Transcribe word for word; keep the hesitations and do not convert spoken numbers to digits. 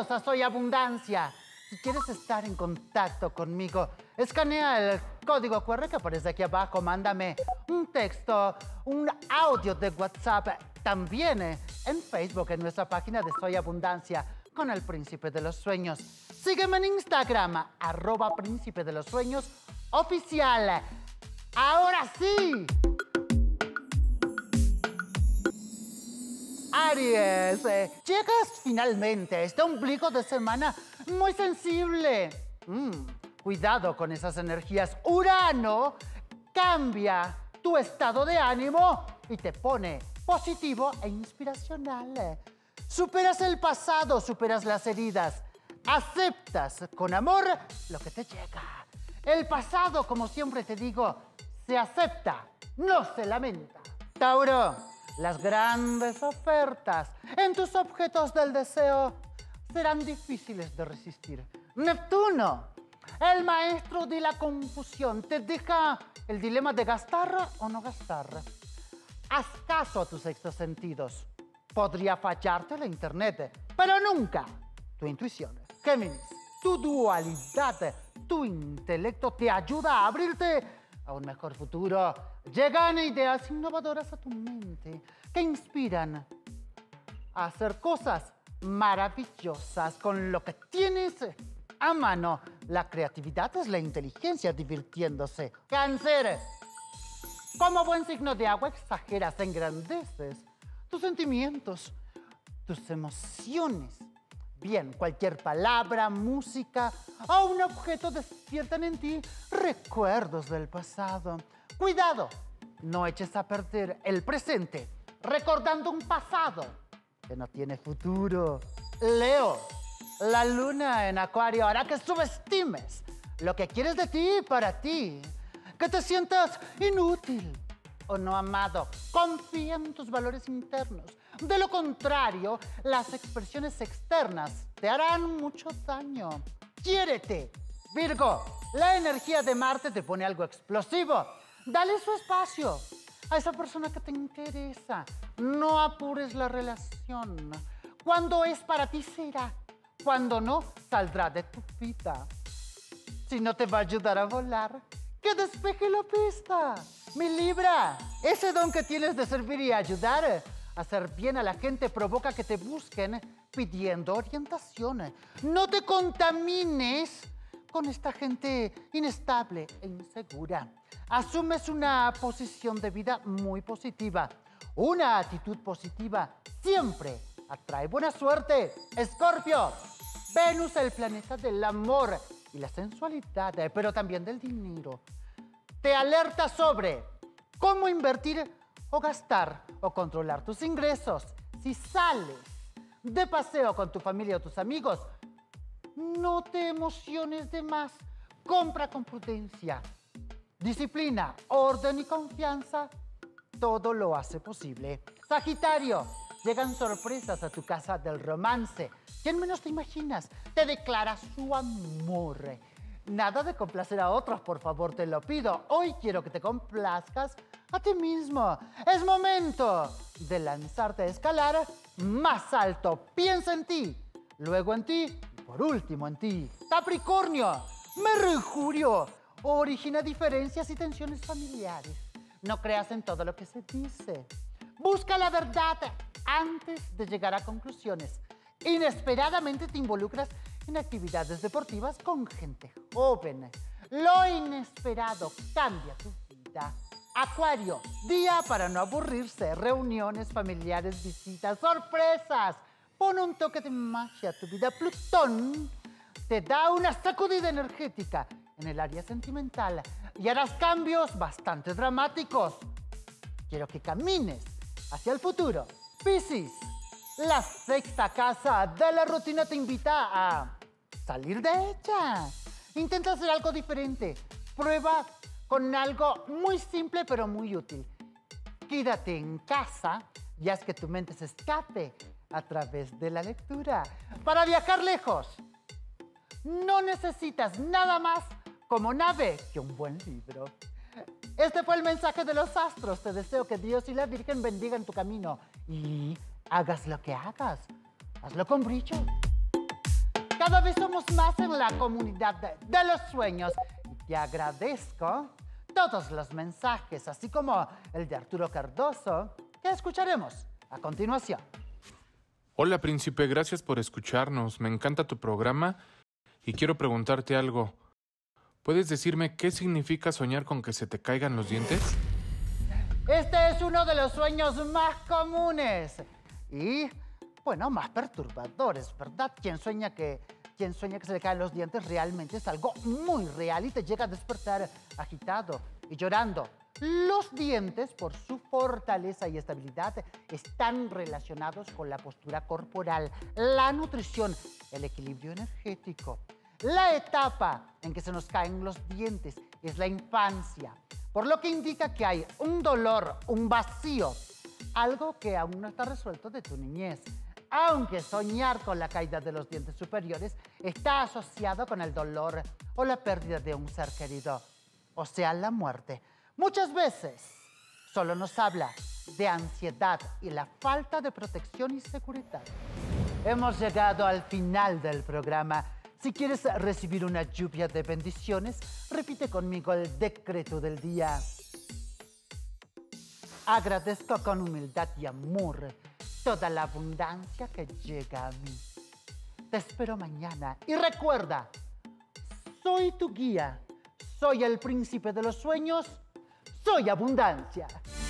Bienvenidos a Soy Abundancia. Si quieres estar en contacto conmigo, escanea el código Q R que aparece aquí abajo, mándame un texto, un audio de WhatsApp, también en Facebook, en nuestra página de Soy Abundancia, con el Príncipe de los Sueños. Sígueme en Instagram, arroba Príncipe de los Sueños oficial. Ahora sí. Aries, eh, llegas finalmente a este ombligo de semana muy sensible. Mm, cuidado con esas energías. Urano cambia tu estado de ánimo y te pone positivo e inspiracional. Superas el pasado, superas las heridas. Aceptas con amor lo que te llega. El pasado, como siempre te digo, se acepta, no se lamenta. Tauro. Las grandes ofertas en tus objetos del deseo serán difíciles de resistir. Neptuno, el maestro de la confusión, te deja el dilema de gastar o no gastar. Haz caso a tus sextos sentidos. Podría fallarte la internet, pero nunca tu intuición. Géminis, tu dualidad, tu intelecto te ayuda a abrirte a un mejor futuro. Llegan ideas innovadoras a tu mente que inspiran a hacer cosas maravillosas con lo que tienes a mano. La creatividad es la inteligencia divirtiéndose. Cáncer, como buen signo de agua exageras, engrandeces tus sentimientos, tus emociones. Bien, cualquier palabra, música o un objeto despiertan en ti recuerdos del pasado. Cuidado, no eches a perder el presente recordando un pasado que no tiene futuro. Leo, la luna en Acuario hará que subestimes lo que quieres de ti y para ti, que te sientas inútil o no amado. Confía en tus valores internos. De lo contrario, las expresiones externas te harán mucho daño. Quiérete. Virgo, la energía de Marte te pone algo explosivo. Dale su espacio a esa persona que te interesa. No apures la relación. Cuando es para ti, será. Cuando no, saldrá de tu vida. Si no te va a ayudar a volar, que despeje la pista. Mi Libra, ese don que tienes de servir y ayudar, hacer bien a la gente, provoca que te busquen pidiendo orientación. No te contamines con esta gente inestable e insegura. Asumes una posición de vida muy positiva. Una actitud positiva siempre atrae buena suerte. Escorpio, Venus, el planeta del amor y la sensualidad, pero también del dinero, te alerta sobre cómo invertir o gastar o controlar tus ingresos. Si sales de paseo con tu familia o tus amigos, no te emociones de más. Compra con prudencia. Disciplina, orden y confianza, todo lo hace posible. Sagitario, llegan sorpresas a tu casa del romance. ¿Quién menos te imaginas? Te declara su amor. Nada de complacer a otros, por favor, te lo pido. Hoy quiero que te complazcas a ti mismo. Es momento de lanzarte a escalar más alto. Piensa en ti, luego en ti y por último en ti. Capricornio, Mercurio origina diferencias y tensiones familiares. No creas en todo lo que se dice. Busca la verdad antes de llegar a conclusiones. Inesperadamente te involucras en actividades deportivas con gente joven. Lo inesperado cambia tu vida. Acuario, día para no aburrirse. Reuniones familiares, visitas, sorpresas. Pon un toque de magia a tu vida. Plutón te da una sacudida energética en el área sentimental y harás cambios bastante dramáticos. Quiero que camines hacia el futuro. Piscis, la sexta casa de la rutina te invita a salir de ella. Intenta hacer algo diferente. Prueba con algo muy simple pero muy útil. Quédate en casa y haz que tu mente se escape a través de la lectura. Para viajar lejos, no necesitas nada más como nave que un buen libro. Este fue el mensaje de los astros. Te deseo que Dios y la Virgen bendigan tu camino y hagas lo que hagas. Hazlo con brillo. Cada vez somos más en la comunidad de, de los sueños. Y te agradezco todos los mensajes, así como el de Arturo Cardoso, que escucharemos a continuación. Hola, príncipe, gracias por escucharnos. Me encanta tu programa y quiero preguntarte algo. ¿Puedes decirme qué significa soñar con que se te caigan los dientes? Este es uno de los sueños más comunes y, bueno, más perturbadores, ¿verdad? Quien sueña que, quien sueña que se le caen los dientes realmente es algo muy real y te llega a despertar agitado y llorando. Los dientes, por su fortaleza y estabilidad, están relacionados con la postura corporal, la nutrición, el equilibrio energético. La etapa en que se nos caen los dientes es la infancia, por lo que indica que hay un dolor, un vacío, algo que aún no está resuelto de tu niñez. Aunque soñar con la caída de los dientes superiores está asociado con el dolor o la pérdida de un ser querido, o sea, la muerte. Muchas veces solo nos habla de ansiedad y la falta de protección y seguridad. Hemos llegado al final del programa. Si quieres recibir una lluvia de bendiciones, repite conmigo el decreto del día. Agradezco con humildad y amor toda la abundancia que llega a mí. Te espero mañana y recuerda, soy tu guía, soy el príncipe de los sueños, soy abundancia.